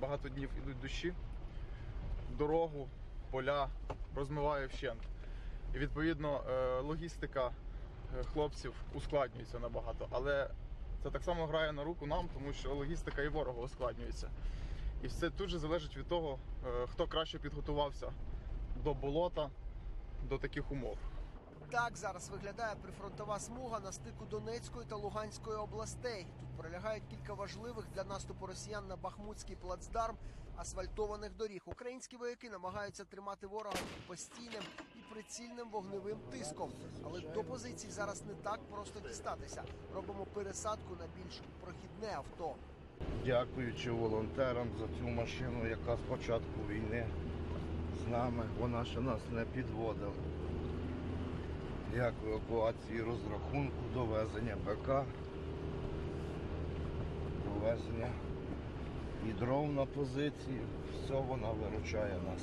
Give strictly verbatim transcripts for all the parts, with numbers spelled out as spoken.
багато днів ідуть дощі, дорогу, поля розмиває вщент. І відповідно логістика хлопців ускладнюється набагато, але це так само грає на руку нам, тому що логістика і ворога ускладнюється. І все тут же залежить від того, хто краще підготувався до болота, до таких умов. Так зараз виглядає прифронтова смуга на стику Донецької та Луганської областей. Тут пролягають кілька важливих для наступу росіян на Бахмутський плацдарм асфальтованих доріг. Українські вояки намагаються тримати ворога під постійним і прицільним вогневим тиском. Але до позицій зараз не так просто дістатися. Робимо пересадку на більш прохідне авто. Дякуючи волонтерам за цю машину, яка з початку війни з нами, вона ще нас не підводила. Як евакуації розрахунку, довезення БК, довезення і дров на позиції, все вона виручає нас.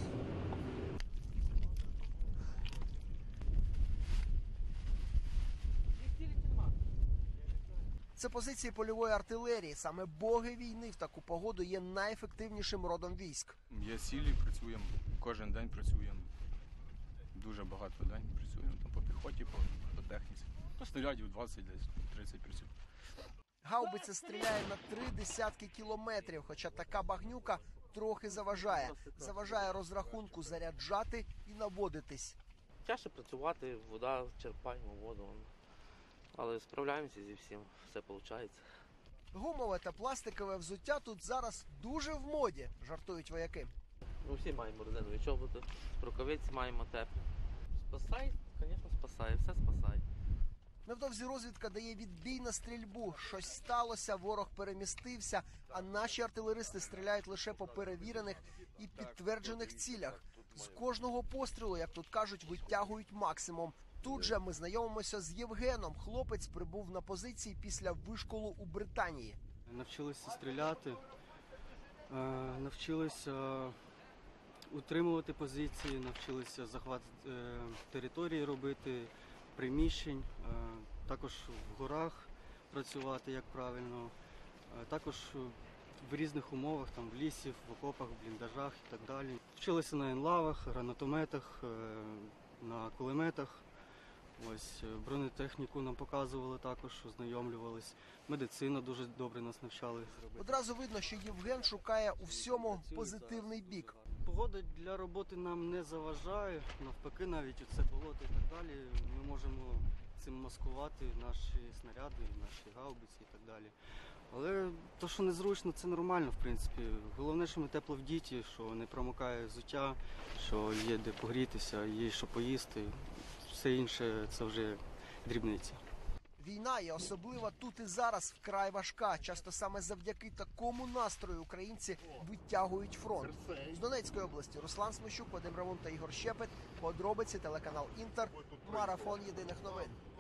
Це позиції польової артилерії. Саме боги війни в таку погоду є найефективнішим родом військ. Є цілі, працюємо, кожен день працюємо. Дуже багато день працюємо там по піхоті, по, по техніці. По снарядів двадцять, десь тридцять працюємо. Гаубиця стріляє на три десятки кілометрів, хоча така багнюка трохи заважає. Заважає розрахунку заряджати і наводитись. Тяжко працювати, вода, черпаємо воду. Але справляємося зі всім, все виходить. Гумове та пластикове взуття тут зараз дуже в моді, жартують вояки. Ми всі маємо резинові чоботи, рукавиці маємо теплі. Спасає, звісно, спасає, все спасає. Невдовзі розвідка дає відбій на стрільбу. Щось сталося, ворог перемістився, а наші артилеристи стріляють лише по перевірених і підтверджених цілях. З кожного пострілу, як тут кажуть, витягують максимум. Тут же ми знайомимося з Євгеном. Хлопець прибув на позиції після вишколу у Британії. Навчилися стріляти, навчилися утримувати позиції, навчилися захват території робити, приміщень, також в горах працювати, як правильно, також в різних умовах, там в лісі, в окопах, в бліндажах і так далі. Вчилися на енлавах, гранатометах, на кулеметах. Ось бронетехніку нам показували також, ознайомлювались. Медицина дуже добре нас навчали. Одразу видно, що Євген шукає у всьому позитивний бік. Погода для роботи нам не заважає, навпаки, навіть оце болото і так далі. Ми можемо цим маскувати наші снаряди, наші гаубиці і так далі. Але те, що незручно, це нормально, в принципі. Головне, що ми тепло вдіті, що не промокає взуття, що є де погрітися, є що поїсти. Все інше – це вже дрібниці. Війна є особлива тут і зараз вкрай важка. Часто саме завдяки такому настрою українці витягують фронт. З Донецької області Руслан Смещук, Вадим Равун та Ігор Щепет. Подробиці, телеканал Інтер. Марафон єдиних новин.